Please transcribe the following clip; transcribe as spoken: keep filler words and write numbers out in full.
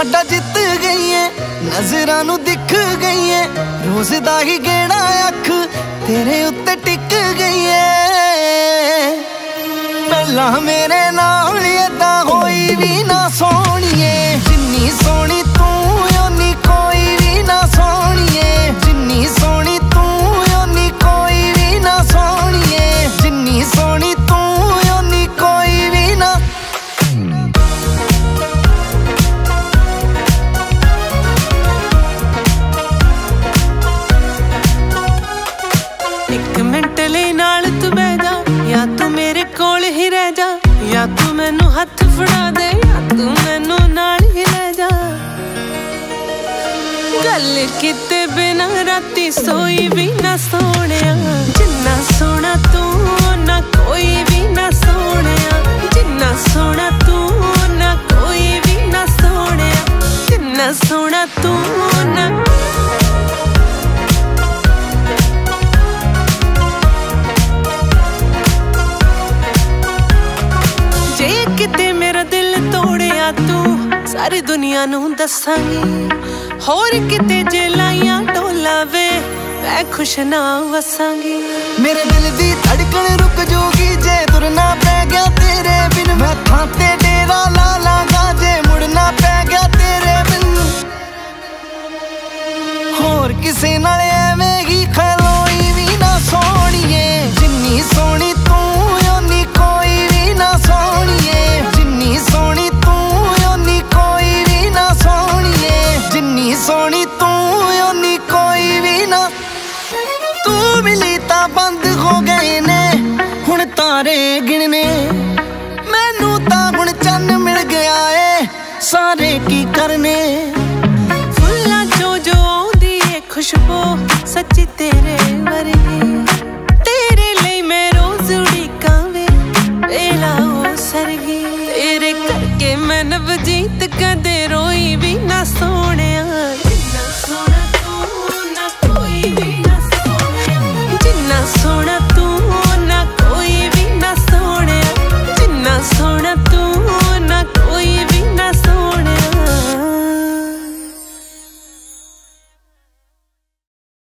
साडा जित गई है, नजरां नूं दिख गई है, रोज दा ही गेड़ा अख तेरे उत्ते टिक गई है। पहला मेरे नाल ऐदां होई भी ना सोहणीए, जिन्नी सोहनी तू ओनी कोई भी ना सोहणीए, जिन्नी सोहनी तू ओनी कोई भी ना सोहणीए, जिन्नी सोहनी तू ओनी कोई भी ना। एक मिंट लई नाल तू बह जा, या तू मेरे कोल ही रह जा, या तू मैनू हथ फड़ा दे, या तू मैनू नाल ही ले जा। गल किते बिना राती सोई भी ना सोहणिया, जिन्ना सोहना तू ना कोई भी ना सोहणिया, जिन्ना सोहना तू ना कोई भी ना सोहणिया, जिन्ना सोहना तू ना। किते मेरा दिल तोड़िया तू सारी दुनिया नू दसांगी, होर किते जे लाइया ढोला वे मैं खुश ना वसांगी। मेरे दिल दी धड़कन रुक जोगी जे तुरना पै गया तेरे बिन, मैं थां ते डेरा ला लांगा जे मुड़ना पै गया तेरे बिन। होर किसे नाल एवें ही खलोई भी ना सोहणीए, जिन्नी सोहनी तू ओनी कोई भी ना सोहणीए, जिन्नी सोहनी तू ओनी कोई भी ना सोहणीए, जिन्नी सोहनी तू ओनी कोई भी ना। तू मिली तां बंद हो गए ने हुण तारे गिणने, मैनू तां हुण चन्न मिल गया है, सारे की करने। फुल्लां चों जो आउंदी है खुशबू सच्ची तेरे वर्गी, तेरे लई मैं रोज उड़ीकां वे वेला ओ सरगी। तेरे करके मैं नवजीत कदे रोई भी ना सोहणे,